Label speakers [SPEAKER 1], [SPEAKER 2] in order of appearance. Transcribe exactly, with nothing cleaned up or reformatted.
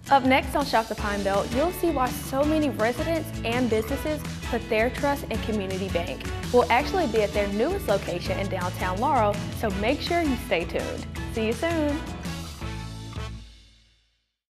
[SPEAKER 1] Up next on Shop the Pine Belt, you'll see why so many residents and businesses put their trust in Community Bank. We'll actually be at their newest location in downtown Laurel, so make sure you stay tuned. See you soon.